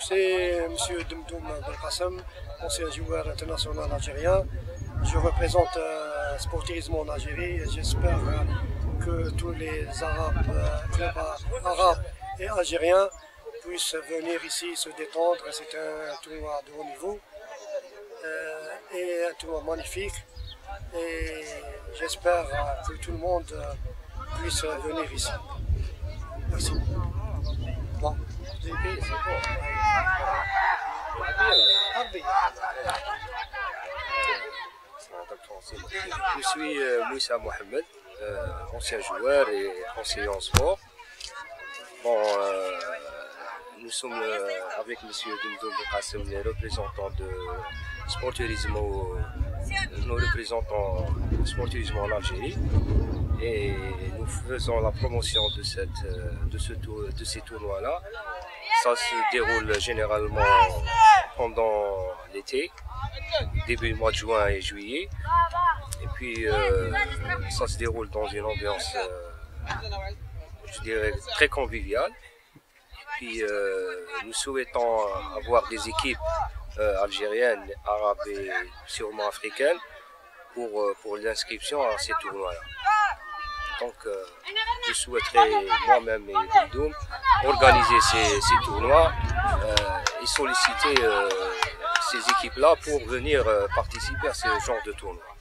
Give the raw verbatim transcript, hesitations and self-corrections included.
c'est M. Demdoum Belkacem, ancien joueur international algérien. Je représente euh, Sportirismo en Algérie et j'espère euh, que tous les Arabes, euh, clubs arabes et algériens puissent venir ici se détendre. C'est un tournoi de haut niveau euh, et un tournoi magnifique. Et j'espère euh, que tout le monde euh, puisse venir ici. Merci. Bon. Je suis euh, Moussa Mohamed, euh, ancien joueur et conseiller en sport. Bon, euh, nous sommes euh, avec M. Demdoum Belkacem, les représentants de Sportirismo, nos représentants de Sportirismo en Algérie. Et nous faisons la promotion de, cette, de, ce tour, de ces tournois-là. Ça se déroule généralement pendant l'été, début du mois de juin et juillet. Et puis euh, ça se déroule dans une ambiance, euh, je dirais, très conviviale. Et puis euh, nous souhaitons avoir des équipes euh, algériennes, arabes et sûrement africaines pour, euh, pour l'inscription à ces tournois-là. Donc euh, je souhaiterais moi-même et Demdoum organiser ces, ces tournois euh, et solliciter euh, ces équipes-là pour venir euh, participer à ce genre de tournoi.